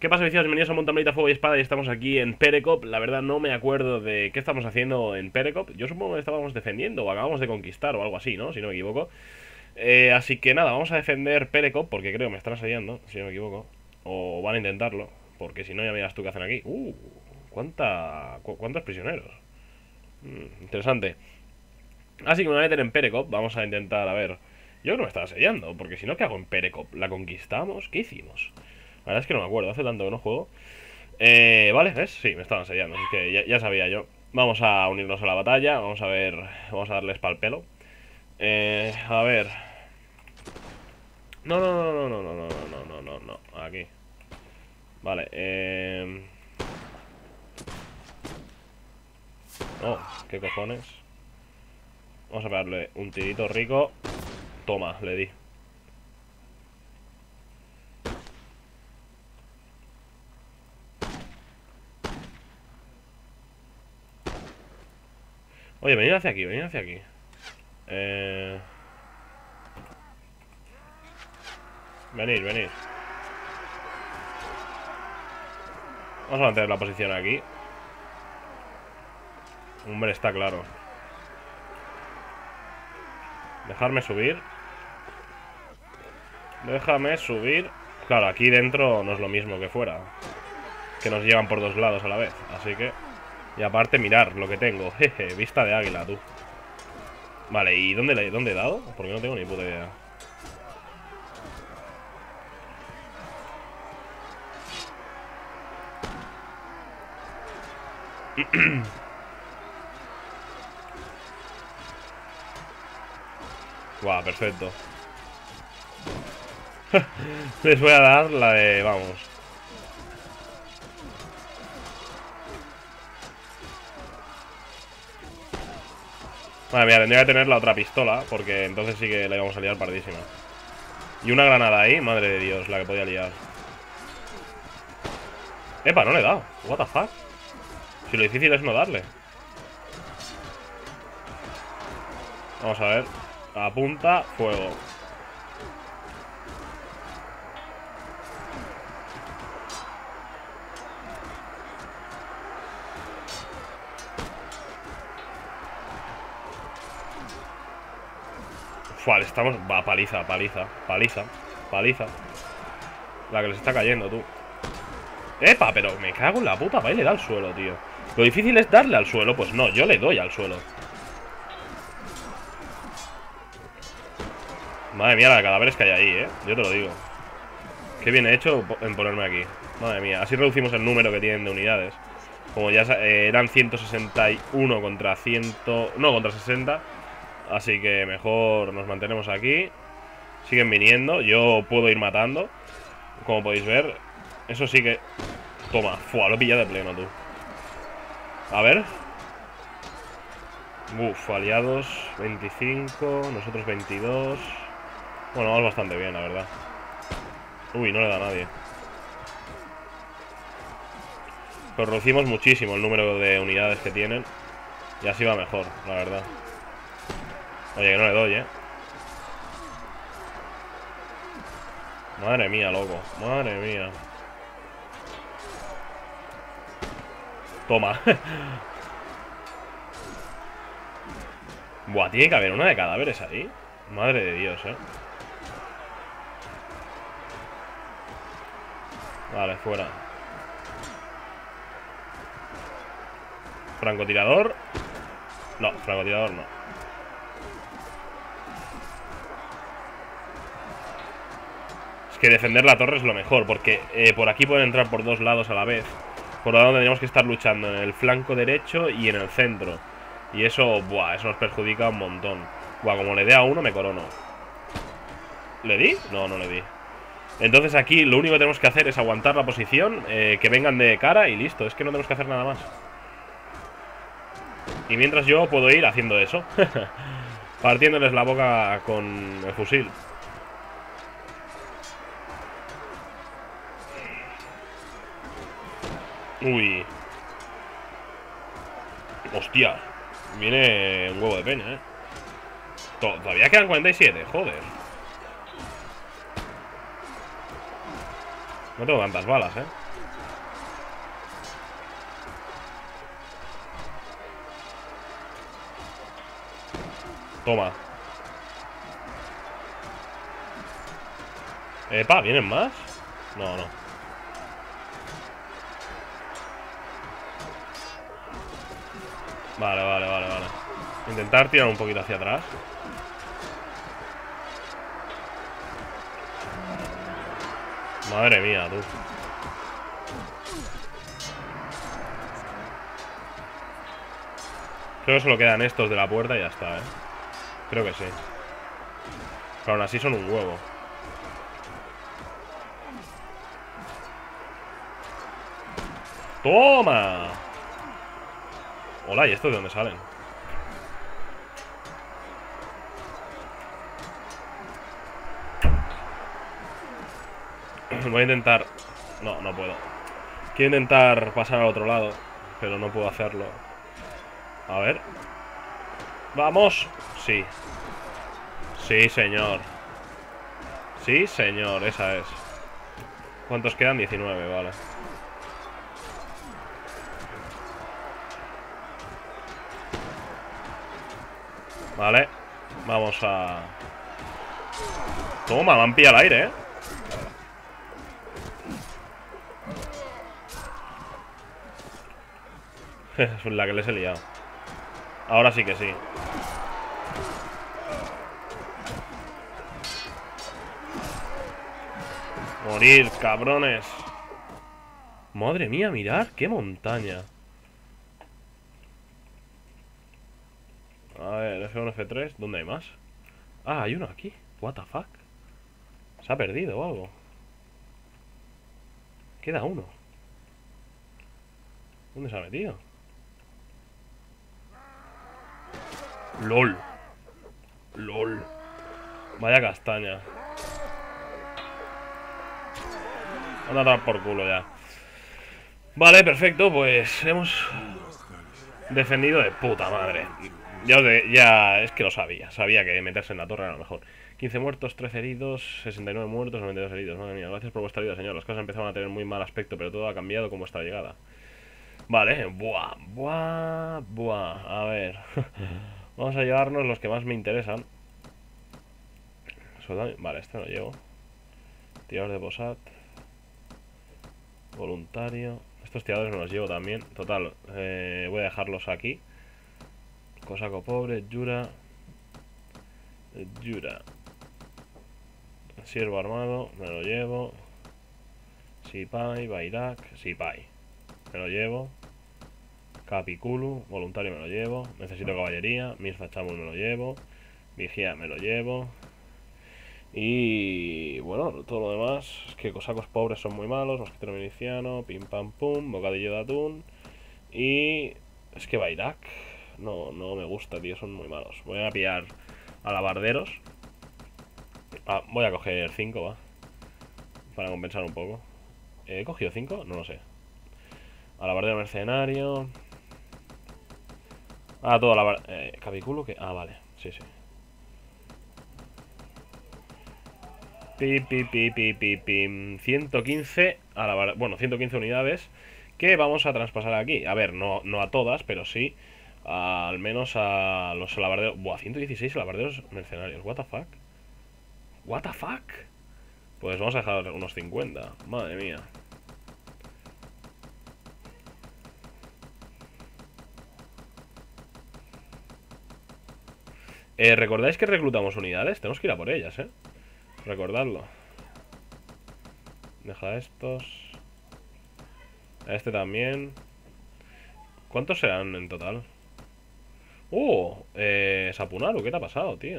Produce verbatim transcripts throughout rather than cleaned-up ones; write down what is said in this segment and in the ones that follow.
¿Qué pasa, viciados? Bienvenidos a Montañita, Fuego y Espada. Y estamos aquí en Perekop. La verdad no me acuerdo de qué estamos haciendo en Perekop. Yo supongo que estábamos defendiendo o acabamos de conquistar o algo así, ¿no? Si no me equivoco. eh, Así que nada, vamos a defender Perekop porque creo que me están asediando, si no me equivoco. O van a intentarlo, porque si no ya miras tú qué hacen aquí. Uh, ¿cuánta, cu ¿cuántos prisioneros? Mm, interesante. Así que me voy a meter en Perekop. Vamos a intentar, a ver. Yo creo que me están asediando, porque si no, ¿qué hago en Perekop? ¿La conquistamos? ¿Qué hicimos? La verdad es que no me acuerdo, hace tanto que no juego. Eh, vale, ¿ves? Sí, me estaban asediando, así que ya, ya sabía yo. Vamos a unirnos a la batalla, vamos a ver, vamos a darles pal pelo. Eh, a ver. No, no, no, no, no, no, no, no, no, no, no, aquí. Vale, eh... Oh, ¿qué cojones? Vamos a pegarle un tirito rico. Toma, le di. Oye, venid hacia aquí, venid hacia aquí. Eh... Venid, venid. Vamos a mantener la posición aquí. Hombre, está claro. Dejarme subir. Déjame subir. Claro, aquí dentro no es lo mismo que fuera, que nos llevan por dos lados a la vez. Así que... Y aparte, mirar lo que tengo. Jeje, vista de águila, tú. Vale, ¿y dónde, le, dónde he dado? Porque no tengo ni puta idea. Guau, perfecto. Les voy a dar la de... Vamos. Madre mía, tendría que tener la otra pistola, porque entonces sí que la íbamos a liar pardísima. Y una granada ahí, madre de Dios, la que podía liar. Epa, no le he dado. What the fuck. Si lo difícil es no darle. Vamos a ver. Apunta, fuego. Fual, estamos... Va, paliza, paliza, paliza, paliza. La que les está cayendo, tú. Epa, pero me cago en la puta. Va y le da al suelo, tío. Lo difícil es darle al suelo. Pues no, yo le doy al suelo. Madre mía, la de cadáveres que hay ahí, eh. Yo te lo digo. Qué bien he hecho en ponerme aquí. Madre mía, así reducimos el número que tienen de unidades. Como ya eh, eran ciento sesenta y uno contra cien... No, contra sesenta. Así que mejor nos mantenemos aquí. Siguen viniendo, yo puedo ir matando, como podéis ver. Eso sí que... Toma, fua, lo he pillado de pleno, tú. A ver. Uf, aliados veinticinco, nosotros veintidós. Bueno, vamos bastante bien, la verdad. Uy, no le da a nadie. Pero reducimos muchísimo el número de unidades que tienen. Y así va mejor, la verdad. Oye, que no le doy, eh. Madre mía, loco. Madre mía. Toma. Buah, tiene que haber una de cadáveres ahí. Madre de Dios, eh. Vale, fuera. Francotirador. No, francotirador no. Es que defender la torre es lo mejor, porque eh, por aquí pueden entrar por dos lados a la vez. Por lo tanto tendríamos que estar luchando en el flanco derecho y en el centro. Y eso, buah, eso nos perjudica un montón. Buah, como le dé a uno me corono. ¿Le di? No, no le di. Entonces aquí lo único que tenemos que hacer es aguantar la posición, eh, que vengan de cara y listo. Es que no tenemos que hacer nada más. Y mientras yo puedo ir haciendo eso. Partiéndoles la boca con el fusil. Uy. Hostia. Viene un huevo de peña, eh. Todavía quedan cuarenta y siete, joder. No tengo tantas balas, eh. Toma. Epa, ¿vienen más? No, no. Vale, vale, vale, vale. Intentar tirar un poquito hacia atrás. Madre mía, tú. Creo que solo quedan estos de la puerta y ya está, ¿eh? Creo que sí. Pero aún así son un huevo. ¡Toma! Hola, ¿y estos de dónde salen? Voy a intentar... No, no puedo. Quiero intentar pasar al otro lado, pero no puedo hacerlo. A ver. ¡Vamos! Sí. Sí, señor. Sí, señor, esa es. ¿Cuántos quedan? diecinueve, vale. Vale. Vamos a... Toma, me han pillado al aire, ¿eh? Es la que les he liado. Ahora sí que sí. Morir, cabrones. Madre mía, mirad, qué montaña. A ver, F uno, F tres, ¿dónde hay más? Ah, hay uno aquí. What the fuck. Se ha perdido o algo. Queda uno. ¿Dónde se ha metido? LOL. LOL. Vaya castaña. Anda a dar por culo ya. Vale, perfecto, pues hemos defendido de puta madre. Ya, de, ya es que lo sabía. Sabía que meterse en la torre era lo mejor. quince muertos, trece heridos, sesenta y nueve muertos, noventa y dos heridos. Madre mía, gracias por vuestra ayuda, señor. Las cosas empezaron a tener muy mal aspecto, pero todo ha cambiado con vuestra llegada. Vale, buah, buah, buah. A ver. Vamos a llevarnos los que más me interesan. Vale, este no llevo. Tirador de posat. Voluntario. Estos tiradores me los llevo también. Total, eh, voy a dejarlos aquí. Cosaco pobre, Yura. Yura. Siervo armado, me lo llevo. Sipai, Bairak, Sipai. Me lo llevo. Capiculu, voluntario me lo llevo. Necesito caballería. Mirza Chamul me lo llevo. Vigía me lo llevo. Y bueno, todo lo demás es que cosacos pobres son muy malos. Mosquetero miliciano, pim pam pum, bocadillo de atún. Y es que Bairak no, no me gusta, tío, son muy malos. Voy a pillar alabarderos. Ah, voy a coger cinco, va. Para compensar un poco. ¿He cogido cinco? No lo sé. Alabardero mercenario. Ah, todo alabardero. Eh, Capiculo que... Ah, vale, sí, sí. Pi, pi, pi, pi, pi, pi. ciento quince alabar... Bueno, ciento quince unidades que vamos a traspasar aquí. A ver, no, no a todas, pero sí a, al menos a los alabarderos. Buah, ciento dieciséis alabarderos mercenarios. What the fuck. What the fuck. Pues vamos a dejar unos cincuenta. Madre mía. Eh, ¿recordáis que reclutamos unidades? Tenemos que ir a por ellas, eh. Recordadlo. Deja estos. A este también. ¿Cuántos serán en total? ¡Uh! Eh, Sapunaru, ¿qué te ha pasado, tío?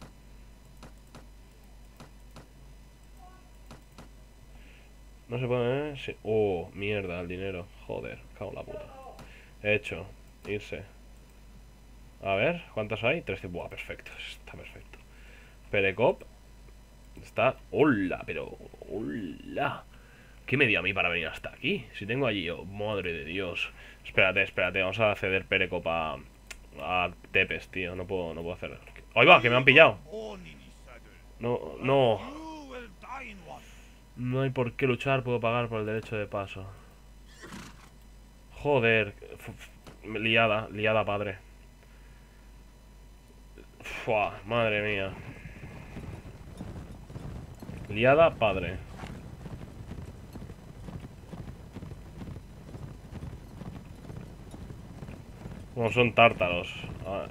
No se puede... ¿eh? Sí. ¡Uh! Mierda, el dinero. Joder, cago en la puta. Hecho. Irse. A ver, ¿cuántos hay? trece. Buah, perfecto. Está perfecto. Perecop. Está... ¡Hola! Pero... ¡Hola! ¿Qué me dio a mí para venir hasta aquí? Si tengo allí... Oh, madre de Dios. Espérate, espérate. Vamos a ceder Perecop a... A Tepes, tío. No puedo, no puedo hacer... ¡Ahí va! ¡Que me han pillado! No, no. No hay por qué luchar. Puedo pagar por el derecho de paso. Joder. Liada, liada padre. Fua, madre mía. Liada padre. Como son tártaros. Ah.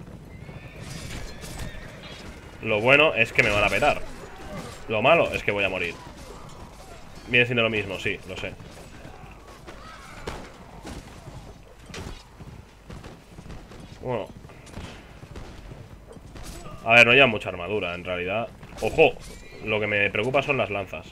Lo bueno es que me van a petar. Lo malo es que voy a morir. Viene siendo lo mismo, sí, lo sé. Bueno. A ver, no lleva mucha armadura, en realidad. ¡Ojo! Lo que me preocupa son las lanzas.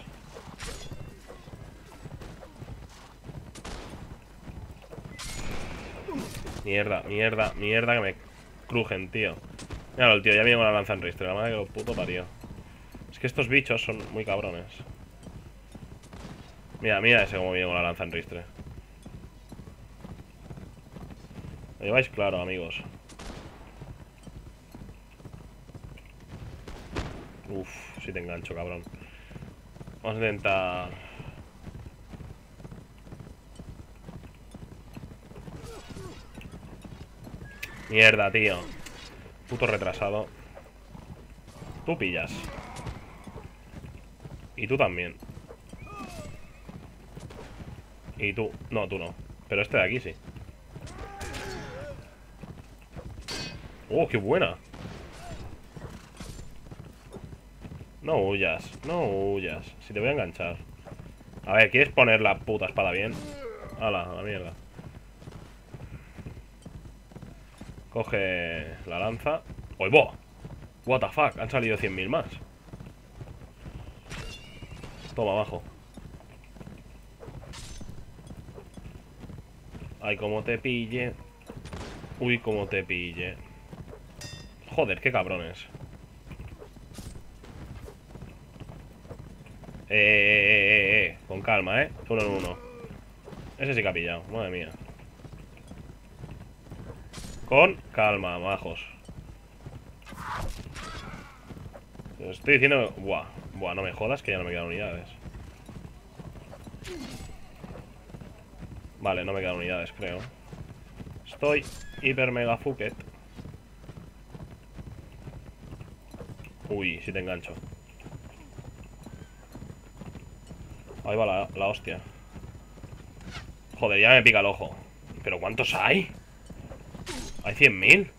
Mierda, mierda, mierda que me crujen, tío. Míralo, el tío, ya viene con la lanza en ristre. La madre que lo puto parió. Es que estos bichos son muy cabrones. Mira, mira ese como viene con la lanza en ristre. Lo lleváis claro, amigos. Uf, si te engancho, cabrón. Vamos a intentar... Mierda, tío. Puto retrasado. Tú pillas. Y tú también. Y tú. No, tú no. Pero este de aquí sí. ¡Oh, qué buena! No huyas, no huyas. Si te voy a enganchar. A ver, ¿quieres poner la puta espada bien? Hala, a la mierda. Coge la lanza. ¡Oy, bo! What the fuck, han salido cien mil más. Toma, abajo. Ay, como te pille. Uy, como te pille. Joder, qué cabrones. Eh, eh, eh, eh, con calma, eh. Uno en uno. Ese sí que ha pillado, madre mía. Con calma, majos. Os estoy diciendo... Buah, buah, no me jodas que ya no me quedan unidades. Vale, no me quedan unidades, creo. Estoy hiper mega fucket. Uy, si te engancho. Ahí va la, la hostia. Joder, ya me pica el ojo. ¿Pero cuántos hay? ¿Hay cien mil?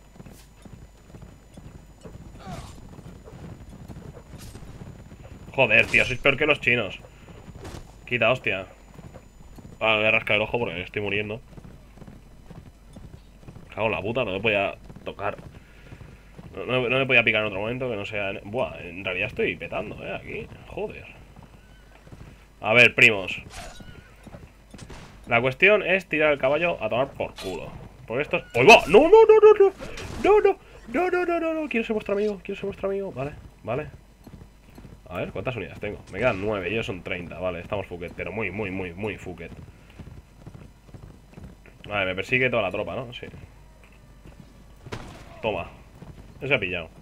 Joder, tío, sois peor que los chinos. Quita, hostia. Ah, me voy a rascar el ojo porque estoy muriendo. Cago en la puta, no me podía tocar. No, no, no me podía picar en otro momento que no sea... Buah, en realidad estoy petando, eh, aquí. Joder. A ver, primos. La cuestión es tirar el caballo a tomar por culo. Porque estos... ¡Oh, va! ¡No, no, no, no, no! ¡No, no! ¡No, no, no, no, no! Quiero ser vuestro amigo, quiero ser vuestro amigo. Vale, vale. A ver, ¿cuántas unidades tengo? Me quedan nueve, ellos son treinta. Vale, estamos fucket, pero muy, muy, muy, muy fucket. Vale, me persigue toda la tropa, ¿no? Sí. Toma. Ese ha pillado.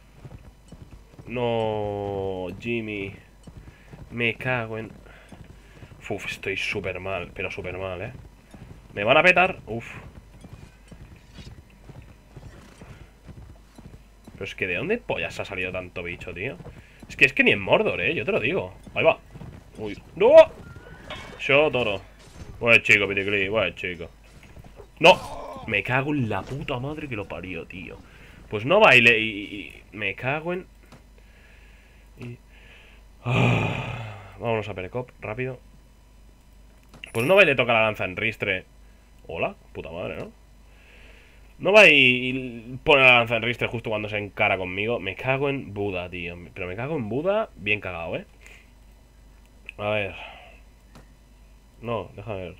No, Jimmy. Me cago en... Uf, estoy súper mal, pero súper mal, ¿eh? Me van a petar. Uf. Pero es que ¿de dónde pollas ha salido tanto bicho, tío? Es que es que ni en Mordor, ¿eh? Yo te lo digo. Ahí va. Uy. ¡No! Yo, toro. Buen chico, Piticli. Buen chico. ¡No! Me cago en la puta madre que lo parió, tío. Pues no baile y... y me cago en... Y... Ah, vámonos a Perecop, rápido. Pues no baile toca la lanza en ristre. Hola, puta madre, ¿no? No va y pone la lanza en ristre justo cuando se encara conmigo. Me cago en Buda, tío. Pero me cago en Buda bien cagado, ¿eh? A ver. No, déjame ver.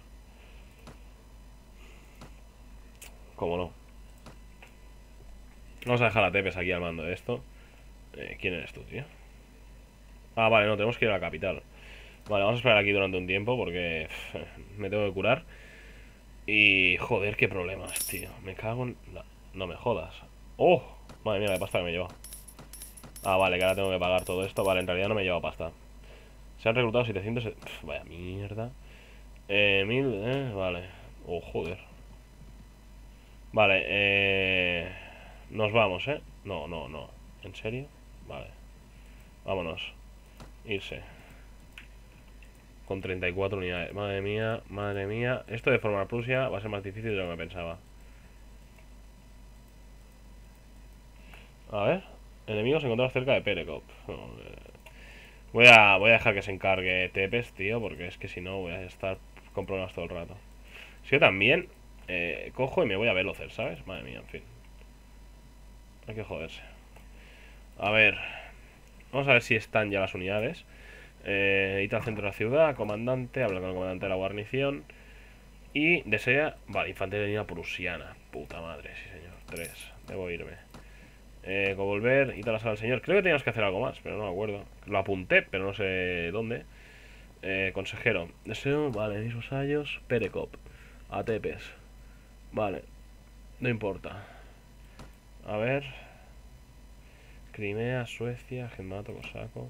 ¿Cómo no? Vamos a dejar a Tepes aquí al mando de esto. eh, ¿Quién eres tú, tío? Ah, vale, no, tenemos que ir a la capital. Vale, vamos a esperar aquí durante un tiempo porque pff, me tengo que curar. Y joder, qué problemas, tío. Me cago en... la... No me jodas. ¡Oh! Madre mía, la pasta que me lleva. Ah, vale, que ahora tengo que pagar todo esto. Vale, en realidad no me lleva pasta. Se han reclutado setecientos... Pff, vaya mierda. Eh, mil... Eh, vale. Oh, joder. Vale, eh... Nos vamos, ¿eh? No, no, no. ¿En serio? Vale. Vámonos. Irse. Con treinta y cuatro unidades. Madre mía, madre mía. Esto de formar Prusia va a ser más difícil de lo que me pensaba. A ver. Enemigos encontrados cerca de Perekop. Voy a, voy a dejar que se encargue Tepes, tío, porque es que si no voy a estar con problemas todo el rato. Si yo también eh, cojo y me voy a Velocer, ¿sabes? Madre mía, en fin. Hay que joderse. A ver. Vamos a ver si están ya las unidades. Eh, ita al centro de la ciudad, comandante, habla con el comandante de la guarnición. Y desea... Vale, infantería de línea prusiana. Puta madre, sí señor. Tres. Debo irme. Eh, volver, ita a la sala del señor. Creo que teníamos que hacer algo más, pero no me acuerdo. Lo apunté, pero no sé dónde. Eh, consejero. Deseo, vale, mismos años. Perekop. A Tepes. Vale. No importa. A ver. Crimea, Suecia, Genmato, Cosaco.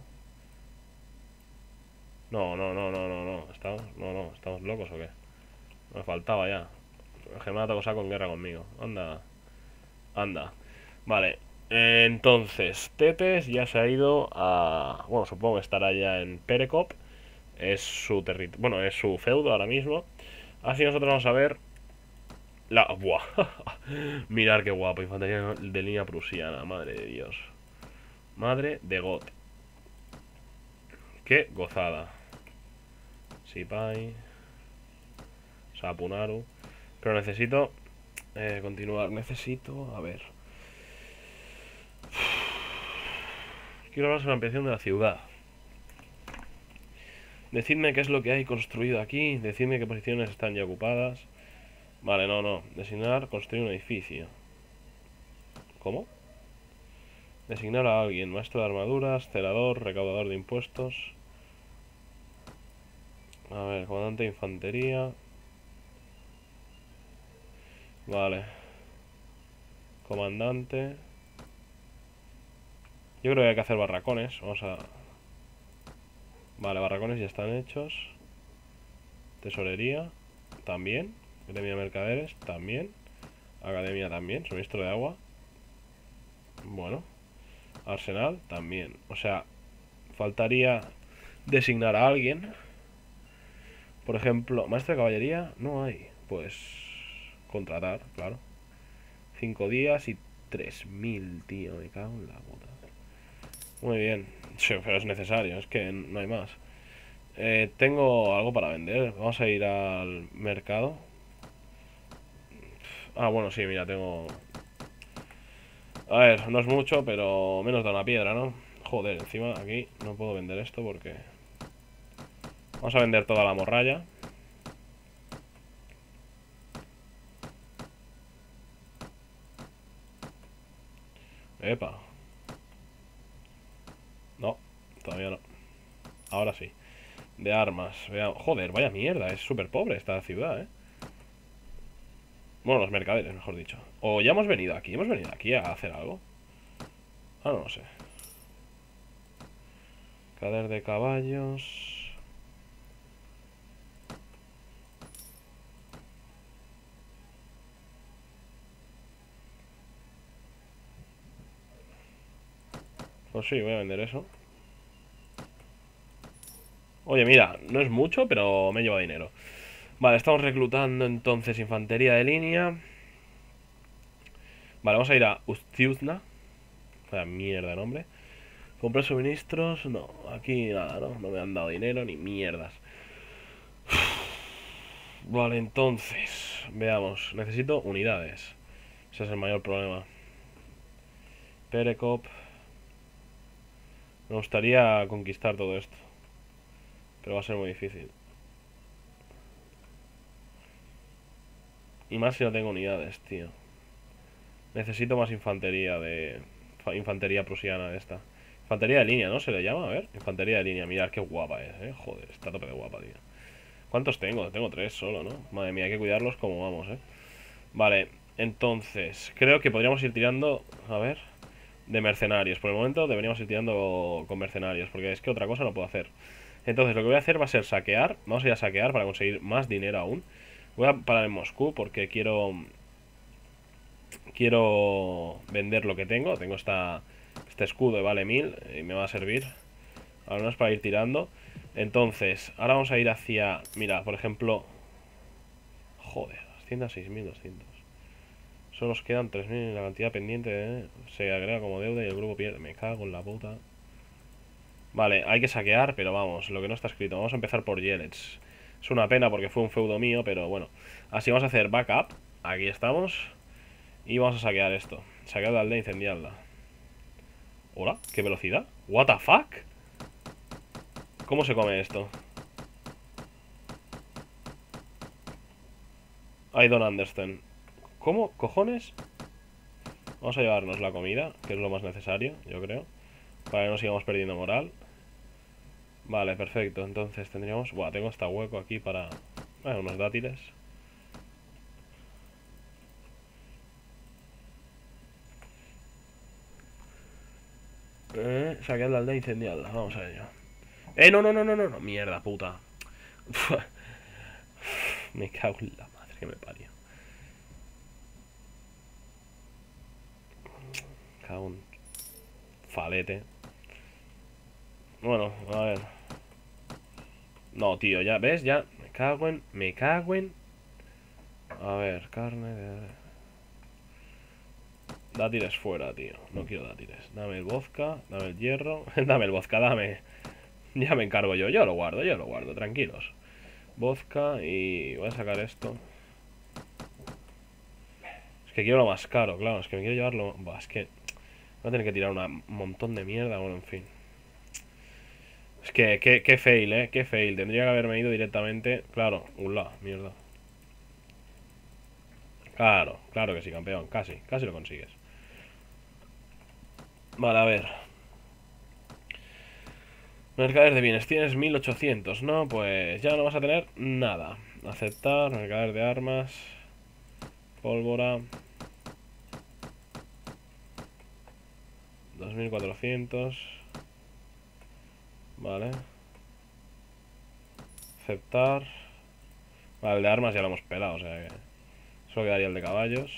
No, no, no, no, no, no. ¿Estamos? No, no, ¿estamos locos o qué? Me faltaba ya. Genmato, Cosaco en guerra conmigo. Anda. Anda. Vale. Eh, entonces, Tepes ya se ha ido a... Bueno, supongo que estará ya en Perekop. Es su territorio. Bueno, es su feudo ahora mismo. Así nosotros vamos a ver la... ¡Buah! Mirar qué guapo. Infantería de línea prusiana. Madre de Dios. Madre de God. Qué gozada. Sipai. Sapunaru. Pero necesito eh, continuar. Necesito... A ver. Quiero hablar sobre la ampliación de la ciudad. Decidme qué es lo que hay construido aquí. Decidme qué posiciones están ya ocupadas. Vale, no, no. Designar, construir un edificio. ¿Cómo? Designar a alguien. Maestro de armaduras, celador, recaudador de impuestos. A ver, comandante de infantería. Vale. Comandante. Yo creo que hay que hacer barracones. Vamos a... Vale, barracones ya están hechos. Tesorería. También. Academia de mercaderes. También. Academia también. Suministro de agua. Bueno. Arsenal también. O sea, faltaría designar a alguien. Por ejemplo, maestro de caballería. No hay. Pues contratar, claro. Cinco días y tres mil, tío. Me cago en la puta. Muy bien. Sí, pero es necesario. Es que no hay más. Eh, tengo algo para vender. Vamos a ir al mercado. Ah, bueno, sí, mira, tengo... A ver, no es mucho, pero menos da una piedra, ¿no? Joder, encima aquí no puedo vender esto porque... Vamos a vender toda la morralla. Epa. No, todavía no. Ahora sí. De armas. Vea... Joder, vaya mierda. Es súper pobre esta ciudad, ¿eh? Bueno, los mercaderes, mejor dicho. O ya hemos venido aquí. ¿Hemos venido aquí a hacer algo? Ah, no lo sé. Cader de caballos... Pues sí, voy a vender eso. Oye, mira, no es mucho, pero me lleva dinero. Vale, estamos reclutando entonces infantería de línea. Vale, vamos a ir a Ustiuzna. Vaya mierda de nombre. Comprar suministros. No, aquí nada, ¿no? No me han dado dinero ni mierdas. Vale, entonces, veamos. Necesito unidades. Ese es el mayor problema. Perekop. Me gustaría conquistar todo esto, pero va a ser muy difícil. Y más si no tengo unidades, tío. Necesito más infantería de... Infantería prusiana de esta. Infantería de línea, ¿no? Se le llama, a ver. Infantería de línea, mirad qué guapa es, eh. Joder, está a tope de guapa, tío. ¿Cuántos tengo? Tengo tres solo, ¿no? Madre mía, hay que cuidarlos como vamos, eh. Vale, entonces, creo que podríamos ir tirando... A ver... De mercenarios. Por el momento deberíamos ir tirando con mercenarios, porque es que otra cosa no puedo hacer. Entonces lo que voy a hacer va a ser saquear. Vamos a ir a saquear para conseguir más dinero aún. Voy a parar en Moscú porque quiero... quiero vender lo que tengo. Tengo esta, este escudo que vale mil y me va a servir. Al menos para ir tirando. Entonces, ahora vamos a ir hacia... Mira, por ejemplo... Joder, asciende a seis mil doscientos. Solo nos quedan tres mil y la cantidad pendiente ¿eh? Se agrega como deuda y el grupo pierde. Me cago en la puta. Vale, hay que saquear, pero vamos, lo que no está escrito. Vamos a empezar por Yelets. Es una pena porque fue un feudo mío, pero bueno. Así vamos a hacer backup. Aquí estamos. Y vamos a saquear esto. Saquear la aldea e incendiarla. ¿Hola? ¿Qué velocidad? ¿What the fuck? ¿Cómo se come esto? I don't understand. ¿Cómo? ¿Cojones? Vamos a llevarnos la comida, que es lo más necesario, yo creo. Para que no sigamos perdiendo moral. Vale, perfecto. Entonces tendríamos... Buah, tengo hasta hueco aquí para... Bueno, unos dátiles. Eh, saquear la aldea e incendiarla. Vamos a ello. Eh, no, no, no, no, no, no. Mierda, puta. Me cago en la madre que me parió. Cago en... Falete. Bueno, a ver. No, tío, ya, ¿ves? Ya, me cago en... Me cago en... A ver, carne de... Dátiles fuera, tío. No quiero dátiles. Dame el vodka, dame el hierro. Dame el vodka, dame. Ya me encargo yo. Yo lo guardo, yo lo guardo, tranquilos. Vodka y... Voy a sacar esto. Es que quiero lo más caro, claro. Es que me quiero llevarlo... Buah, es que... Voy a tener que tirar un montón de mierda. Bueno, en fin. Es que, qué, qué fail, eh. Qué fail. Tendría que haberme ido directamente. Claro, ula, mierda. Claro, claro que sí, campeón. Casi, casi lo consigues. Vale, a ver. Mercader de bienes, tienes mil ochocientos, ¿no? Pues ya no vas a tener nada. Aceptar, mercader de armas. Pólvora. dos mil cuatrocientos. Vale. Aceptar. Vale, el de armas ya lo hemos pelado, o sea que... Solo quedaría el de caballos.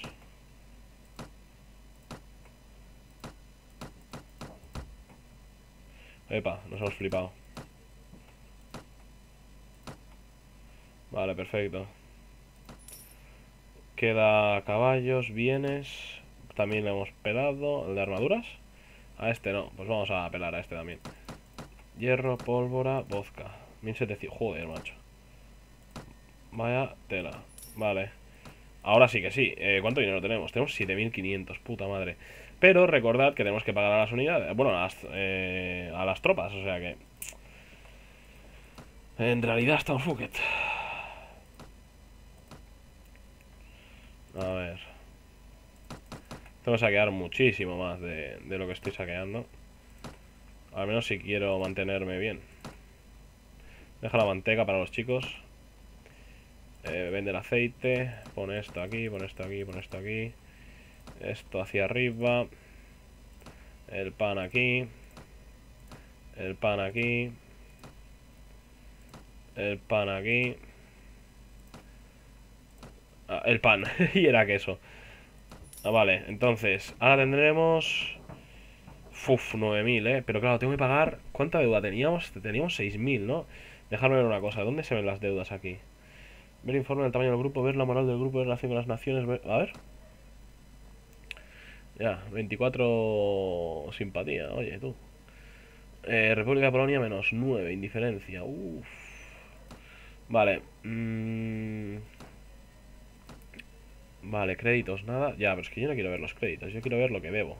Epa, nos hemos flipado. Vale, perfecto. Queda caballos, bienes. También le hemos pelado. El de armaduras. A este no, pues vamos a pelar a este también. Hierro, pólvora, vodka. mil setecientos, joder, macho. Vaya tela. Vale. Ahora sí que sí. Eh, ¿Cuánto dinero tenemos? Tenemos siete mil quinientos, puta madre. Pero recordad que tenemos que pagar a las unidades. Bueno, a las, eh, a las tropas, o sea que... En realidad estamos fucket. A ver. Tengo que saquear muchísimo más de, de lo que estoy saqueando. Al menos si quiero mantenerme bien. Deja la manteca para los chicos. Eh, vende el aceite. Pone esto aquí, pone esto aquí, pone esto aquí. Esto hacia arriba. El pan aquí. El pan aquí. El pan aquí. Ah, el pan. Y era queso. Ah, vale, entonces, ahora tendremos... Uf, nueve mil, eh. Pero claro, tengo que pagar... ¿Cuánta deuda teníamos? Teníamos seis mil, ¿no? Dejadme ver una cosa. ¿Dónde se ven las deudas aquí? Ver informe del tamaño del grupo, ver la moral del grupo, ver relación con las naciones... Ver... A ver. Ya, veinticuatro simpatía, oye, tú. Eh, República de Polonia menos nueve, indiferencia. Uff. Vale. Mmm... Vale, créditos, nada. Ya, pero es que yo no quiero ver los créditos, yo quiero ver lo que debo.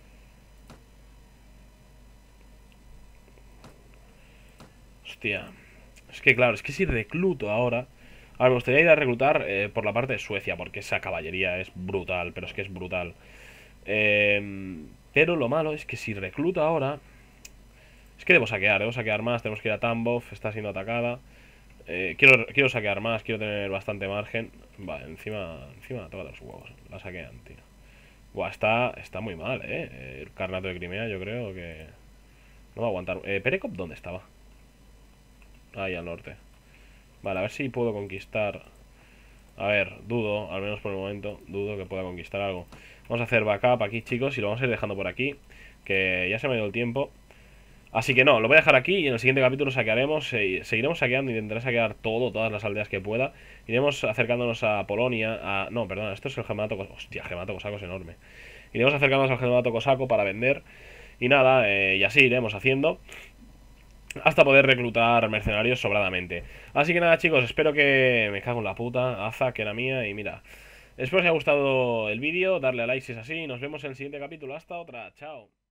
Hostia. Es que claro, es que si recluto ahora... A ver, me gustaría ir a reclutar eh, por la parte de Suecia, porque esa caballería es brutal, pero es que es brutal. Eh, pero lo malo es que si recluto ahora... Es que debo saquear, debo saquear más, tenemos que ir a Tambov, está siendo atacada. Eh, quiero, quiero saquear más, quiero tener bastante margen. Vale, encima, encima toca los huevos, la saquean, tío. Buah, está, está muy mal, eh. El Carnato de Crimea, yo creo que... No va a aguantar. Eh, ¿Perekop dónde estaba? Ahí al norte. Vale, a ver si puedo conquistar A ver, dudo, al menos por el momento, dudo que pueda conquistar algo. Vamos a hacer backup aquí, chicos, y lo vamos a ir dejando por aquí, que ya se me ha ido el tiempo. Así que no, lo voy a dejar aquí y en el siguiente capítulo saquearemos, eh, seguiremos saqueando, intentaré saquear todo, todas las aldeas que pueda. Iremos acercándonos a Polonia, a... No, perdón, esto es el Germanato Cosaco. Hostia, el Germanato Cosaco es enorme. Iremos acercándonos al Germanato Cosaco para vender. Y nada, eh, y así iremos haciendo hasta poder reclutar mercenarios sobradamente. Así que nada, chicos, espero que... Me cago en la puta, Aza, que era mía, y mira... Espero que os haya gustado el vídeo, darle a like si es así, y nos vemos en el siguiente capítulo. Hasta otra, chao.